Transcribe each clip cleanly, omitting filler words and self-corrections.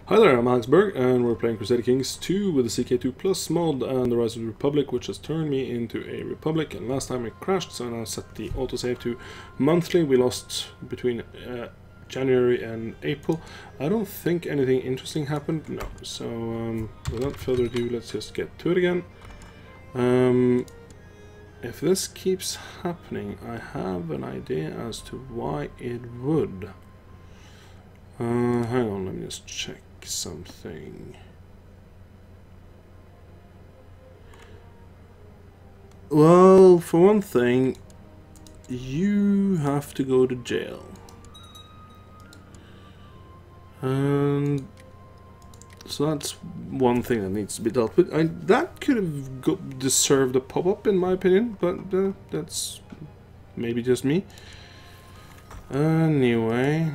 Hi there, I'm Alex Berg, and we're playing Crusader Kings 2 with the CK2 Plus mod and the Rise of the Republic, which has turned me into a Republic, and last time it crashed, so I now set the autosave to monthly. We lost between January and April. I don't think anything interesting happened, no. So, without further ado, let's just get to it again. If this keeps happening, I have an idea as to why it would. Hang on, let me just check something. Well, for one thing, you have to go to jail. And so that's one thing that needs to be dealt with. That could have deserved a pop-up in my opinion, but that's maybe just me. Anyway.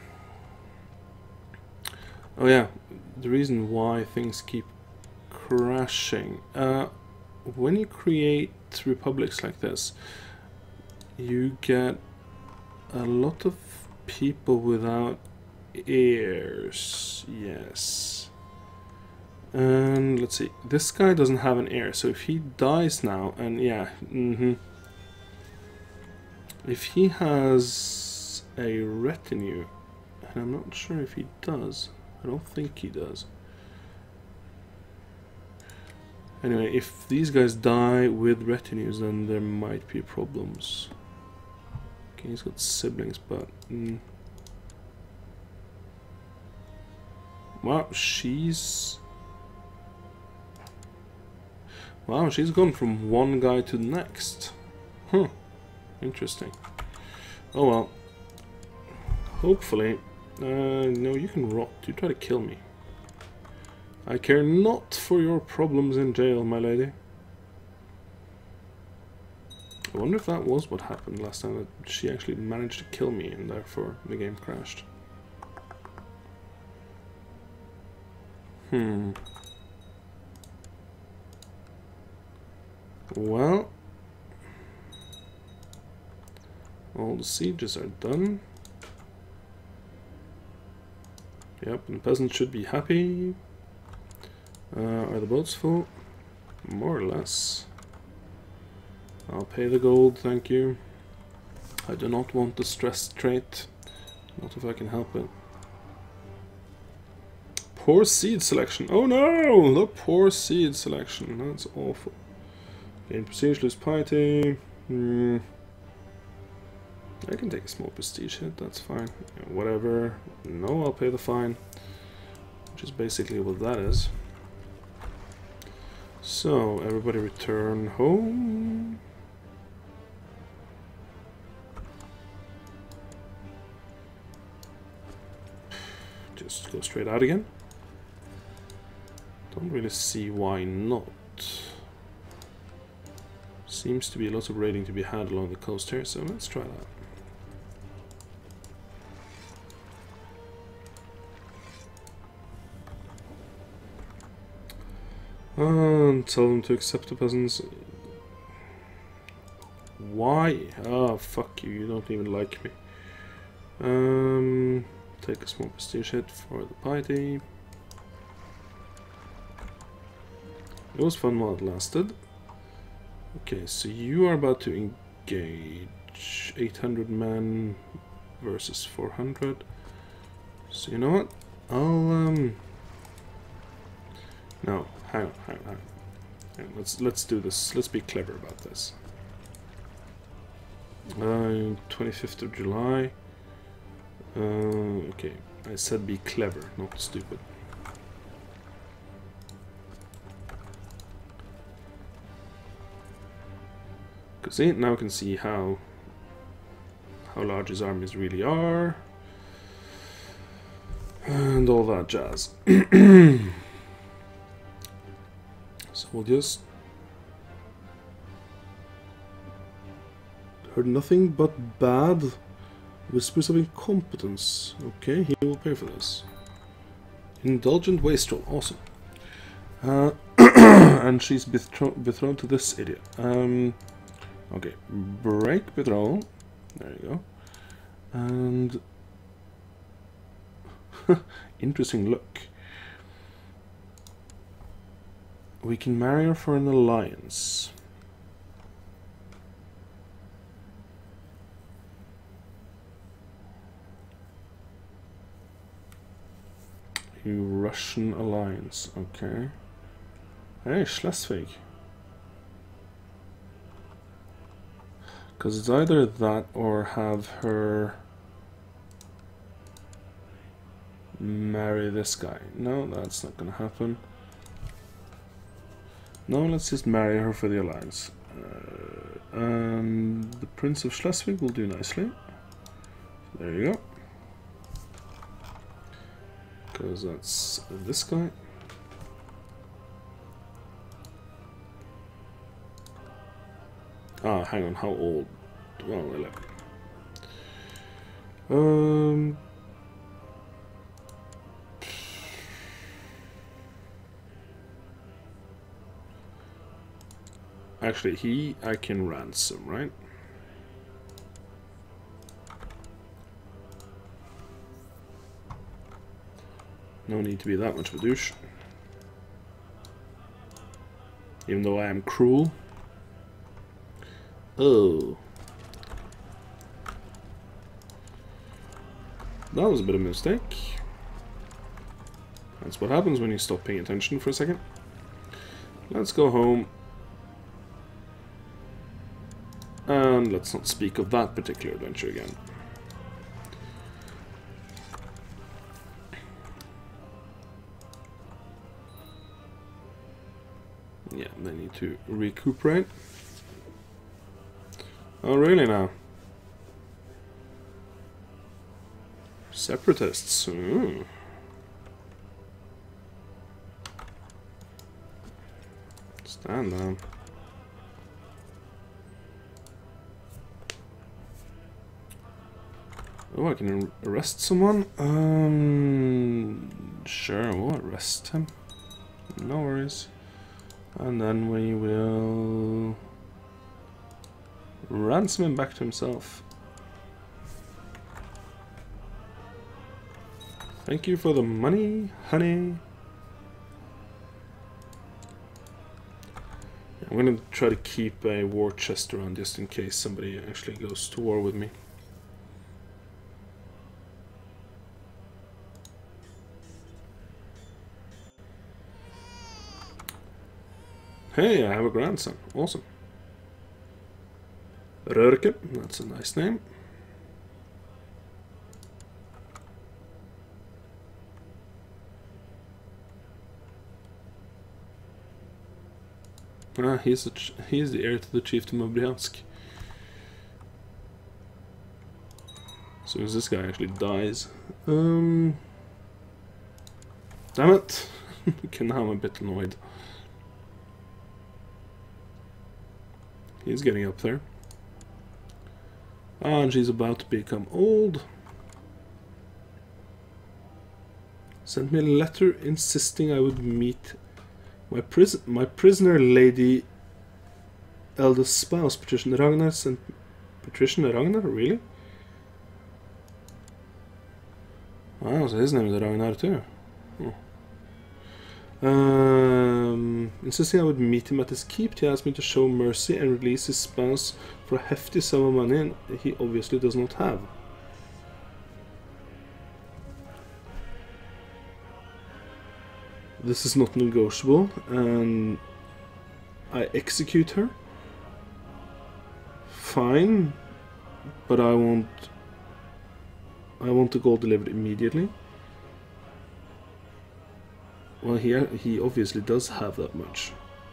Oh yeah, the reason why things keep crashing. When you create republics like this, you get a lot of people without heirs. Yes. And let's see, this guy doesn't have an heir, so if he dies now, and yeah, if he has a retinue, and I'm not sure if he does. I don't think he does. Anyway, if these guys die with retinues, then there might be problems. Okay, he's got siblings, but... Wow, she's gone from one guy to the next. Huh. Interesting. Oh well. Hopefully... no, you can rot. You try to kill me. I care not for your problems in jail, my lady. I wonder if that was what happened last time, that she actually managed to kill me and therefore the game crashed. Well, all the sieges are done. Yep, and peasants should be happy. Are the boats full? More or less. I'll pay the gold, thank you. I do not want the stress trait. Not if I can help it. Poor seed selection. Oh no! The poor seed selection. That's awful. Gain prestige, lose piety. I can take a small prestige hit, that's fine. Yeah, whatever. No, I'll pay the fine. Which is basically what that is. So, everybody return home. Just go straight out again. Don't really see why not. Seems to be lots of raiding to be had along the coast here, so let's try that. Tell them to accept the peasants. Why? Ah, fuck you, you don't even like me. Take a small prestige hit for the piety. It was fun while it lasted. Okay, so you are about to engage 800 men versus 400. So you know what? I'll no, hang on. Let's do this. Let's be clever about this. 25th of July. Okay, I said be clever, not stupid. Because now I can see how large his armies really are, and all that jazz. So we'll just... Heard nothing but bad whispers of incompetence. Okay, he will pay for this. Indulgent wastrel, awesome. And she's betrothed to this idiot. Okay, break betrothal. There you go. And interesting look. we can marry her for an alliance. A Russian alliance, okay. Hey, Schleswig. Because it's either that or have her marry this guy. No, that's not gonna happen. No, let's just marry her for the alliance. And the Prince of Schleswig will do nicely. There you go. Because that's this guy. Ah, hang on, how old? Well, 11. Actually, I can ransom, right? No need to be that much of a douche. Even though I am cruel. Oh. That was a bit of a mistake. That's what happens when you stop paying attention for a second. Let's go home. And let's not speak of that particular adventure again. Yeah, they need to recuperate. Oh, really now? Separatists. Ooh. Stand down. Oh, I can arrest someone? Sure, we'll arrest him. No worries. And then we will ransom him back to himself. Thank you for the money, honey. I'm gonna try to keep a war chest around just in case somebody actually goes to war with me. Hey, I have a grandson. Awesome. Rörke, that's a nice name. Ah, he's the heir to the chiefdom of Bryansk. As soon as this guy actually dies. Damn it! Okay, now I'm a bit annoyed. He's getting up there. Ah, and she's about to become old. Sent me a letter insisting I would meet my prisoner lady eldest spouse, Patrician Ragnar. Sent Patrician Ragnar? Really? Wow, so his name is Ragnar too. Oh. Insisting I would meet him at his keep, he asked me to show mercy and release his spouse for a hefty sum of money he obviously does not have. This is not negotiable, and I execute her. Fine, but I want the gold delivered immediately. Well, he obviously does have that much.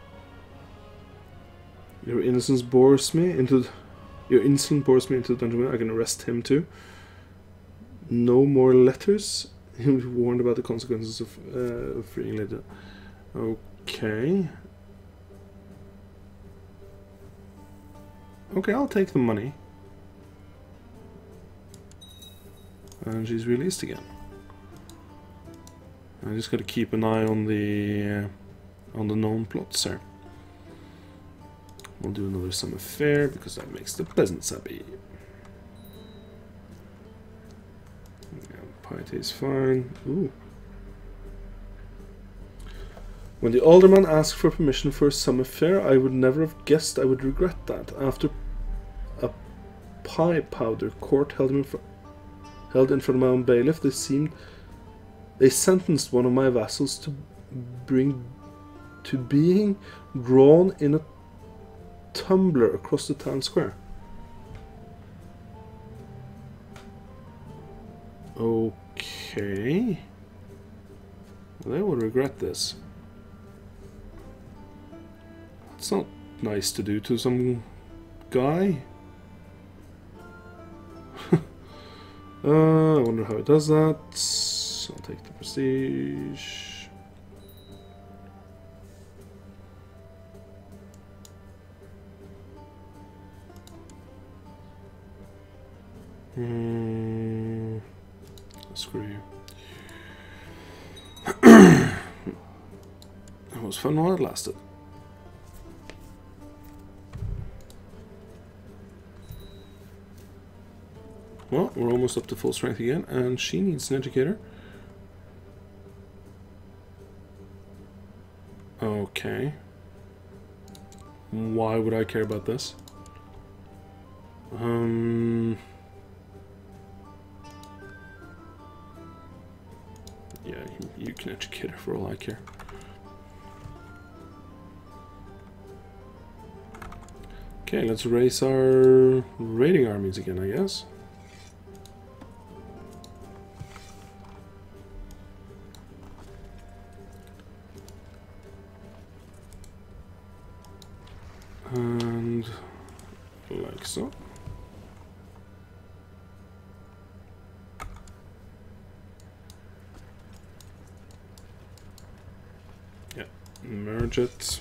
Your innocence bores me into the dungeon. I can arrest him too. No more letters. He'll be warned about the consequences of freeing later. Okay. Okay, I'll take the money. And she's released again. I just gotta keep an eye on the known plots here. We'll do another summer fair because that makes the peasants happy. Yeah, piety is fine. Ooh. When the alderman asked for permission for a summer fair, I would never have guessed I would regret that. After a pie powder court held in front of my own bailiff, they sentenced one of my vassals to being drawn in a tumbler across the town square. Okay. They will regret this. It's not nice to do to some guy. I wonder how it does that. I'll take the prestige. Screw you. It was fun while it lasted. Well, we're almost up to full strength again, and she needs an educator. Okay. Why would I care about this? Yeah, you can educate her for all I care. Okay, let's raise our raiding armies again, I guess. And like so. Yeah, merge it.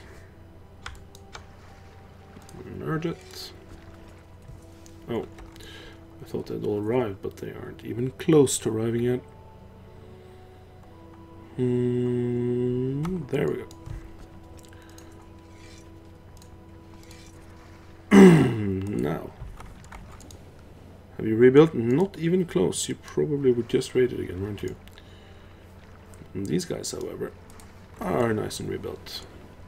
Merge it. Oh, I thought they'd all arrived, but they aren't even close to arriving yet. There we go. Now, have you rebuilt? Not even close. You probably would just raid it again, weren't you? And these guys, however, are nice and rebuilt.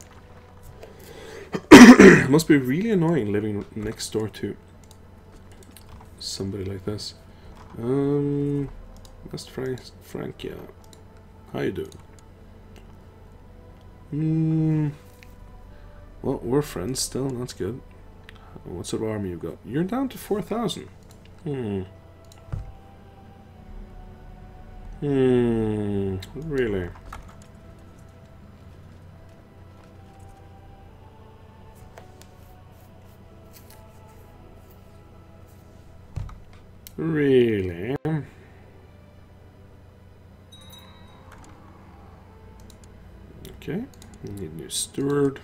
It must be really annoying living next door to somebody like this. West Francia. How you doing? Well, we're friends still, that's good. What sort of army you got? You're down to 4,000. Really? Really? Okay, we need a new steward.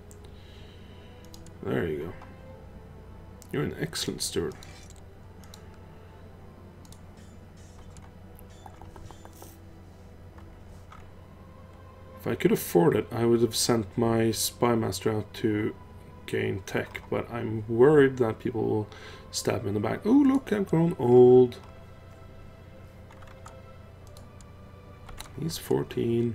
There you go. You're an excellent steward. If I could afford it, I would have sent my spy master out to gain tech, but I'm worried that people will stab me in the back. Oh, look, I've grown old. He's 14.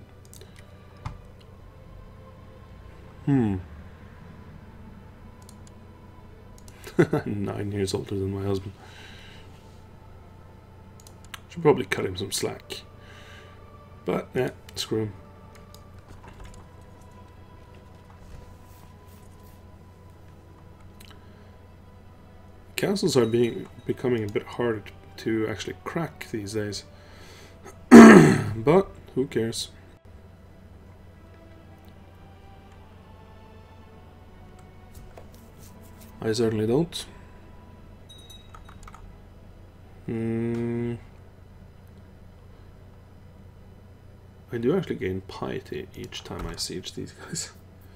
9 years older than my husband. Should probably cut him some slack. But, yeah, screw him. Castles are becoming a bit harder to actually crack these days. But, who cares? I certainly don't. I do actually gain piety each time I siege these guys.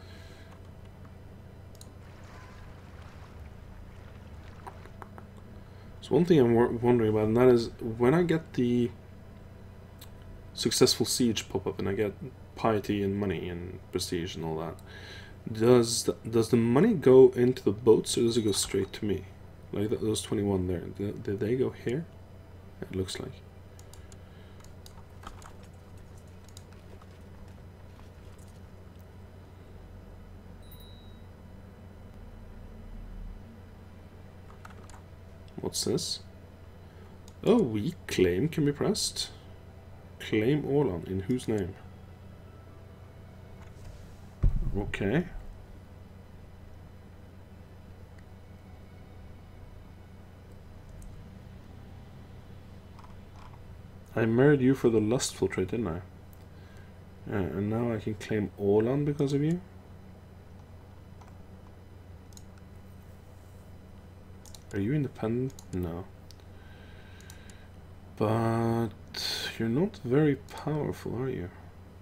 So one thing I'm wondering about, and that is when I get the successful siege pop up and I get piety and money and prestige and all that, does the money go into the boats or does it go straight to me? Like those 21 there, did they go here? It looks like. What's this? Oh, weak claim can be pressed. Claim Åland. In whose name? Okay. I married you for the lustful trait, didn't I? And now I can claim Åland because of you? Are you independent? No. But you're not very powerful, are you?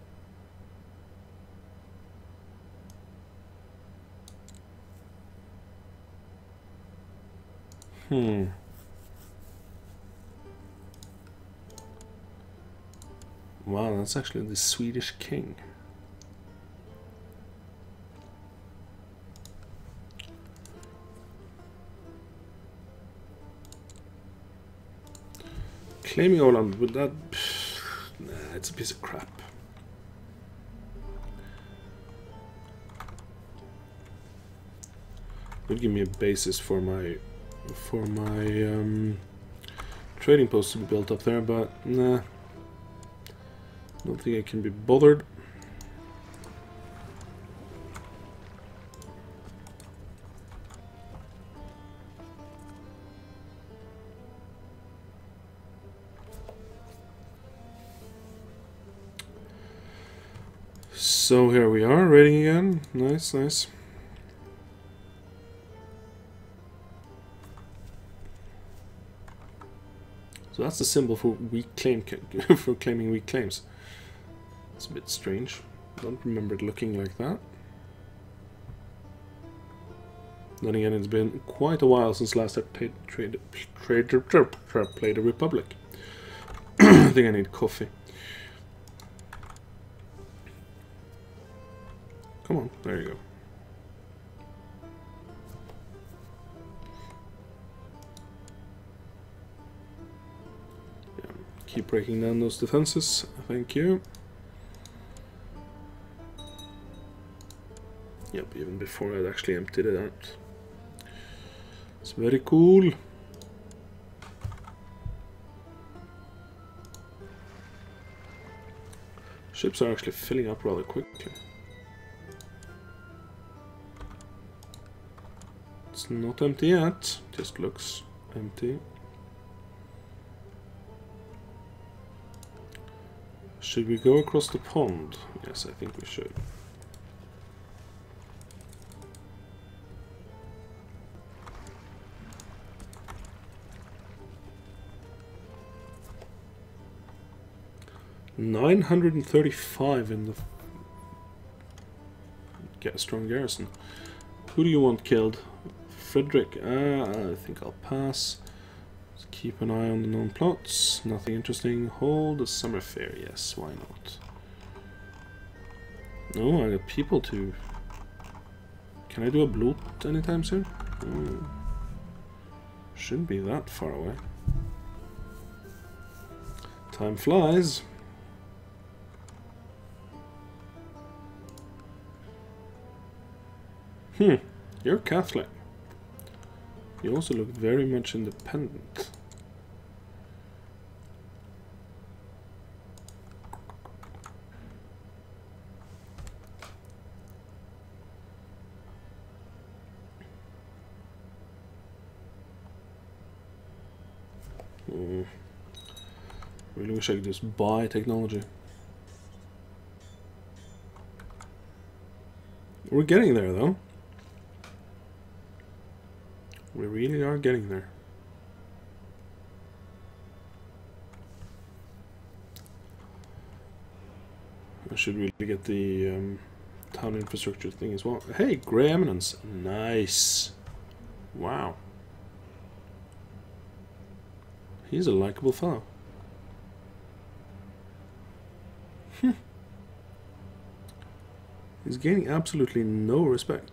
Wow, that's actually the Swedish king. Claiming Åland, would that... Nah, it's a piece of crap. Would give me a basis for my trading post to be built up there, but nah. Don't think I can be bothered. So here we are, raiding again. Nice, nice. So that's the symbol for weak claim for claiming weak claims. It's a bit strange. Don't remember it looking like that. Then again, it's been quite a while since last I played a Republic. I think I need coffee. Come on, there you go. Yeah, keep breaking down those defenses. Thank you. Yep, even before I'd actually emptied it out. It's very cool. Ships are actually filling up rather quickly. It's not empty yet, just looks empty. Should we go across the pond? Yes, I think we should. $935 in the... Get a strong garrison. Who do you want killed? Frederick? I think I'll pass. Let's keep an eye on the known plots. Nothing interesting. Hold the summer fair. Yes, why not? No, I got people to... Can I do a bloat anytime soon? Shouldn't be that far away. Time flies. You're Catholic. You also look very much independent. Really wish I could just buy technology. We're getting there, though. We really are getting there. I should really get the town infrastructure thing as well. Hey, Grey Eminence. Nice. Wow. He's a likable fellow. He's gaining absolutely no respect.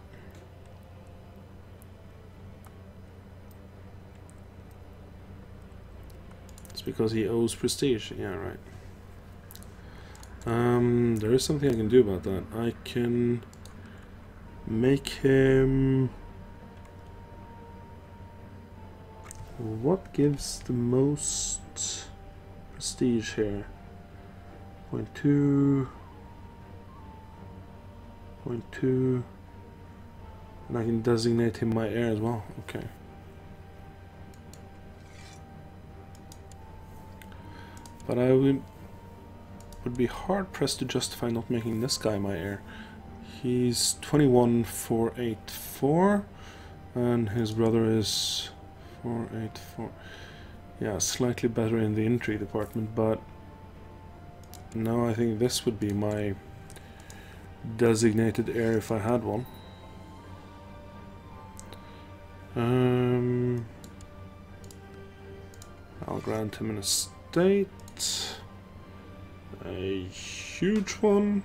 It's because he owes prestige. Yeah, right. There is something I can do about that. I can make him... What gives the most prestige here? 0.2, 0.2, and I can designate him my heir as well. Okay. But I would be hard pressed to justify not making this guy my heir. He's 21,484, and his brother is 484. Yeah, slightly better in the intrigue department, but no, I think this would be my designated heir if I had one. I'll grant him an estate, a huge one.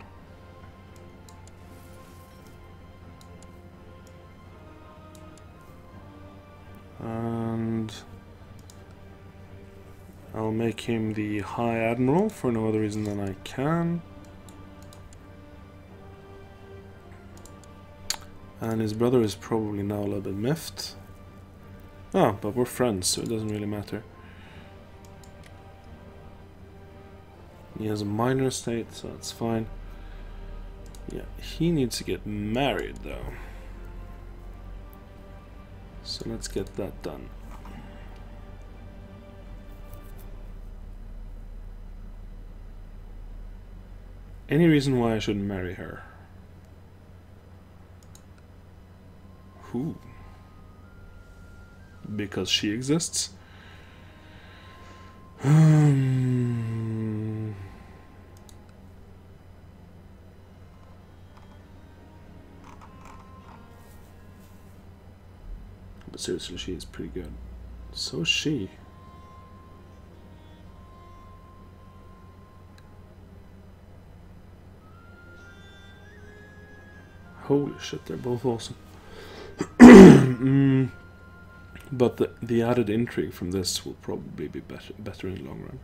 And I'll make him the High Admiral for no other reason than I can. And his brother is probably now a little bit miffed. Ah, but we're friends, so it doesn't really matter. He has a minor estate, so that's fine. Yeah, he needs to get married though. So let's get that done. Any reason why I shouldn't marry her? Who? Because she exists? But seriously, she is pretty good. So is she. Holy shit, they're both awesome. But the added intrigue from this will probably be better in the long run.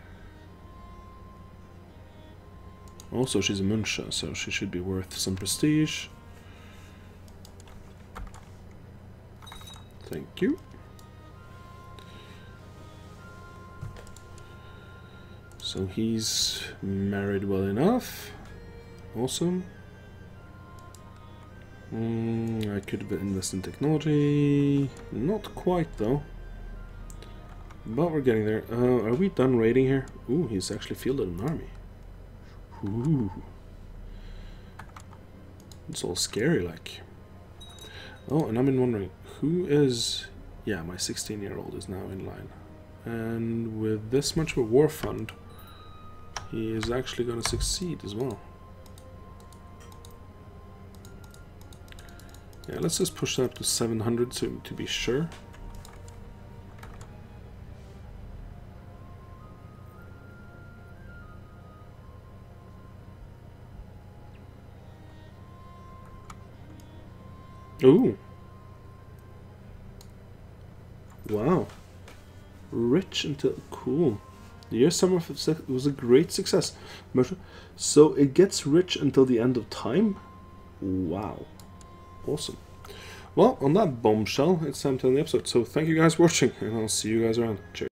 Also, she's a Muncha, so she should be worth some prestige. Thank you. So he's married well enough. Awesome. I could have invested in technology. Not quite though. But we're getting there. Are we done raiding here? Ooh, he's actually fielded an army. Ooh. It's all scary like. Oh, and I've been wondering, who is... Yeah, my 16-year-old is now in line. And with this much of a war fund, he is actually going to succeed as well. Yeah, let's just push that up to 700 to be sure. Ooh. Wow. Rich until... Cool. The year summer was a great success. So it gets rich until the end of time? Wow. Awesome. Well, on that bombshell, it's time to end the episode. So thank you guys for watching, and I'll see you guys around. Cheers.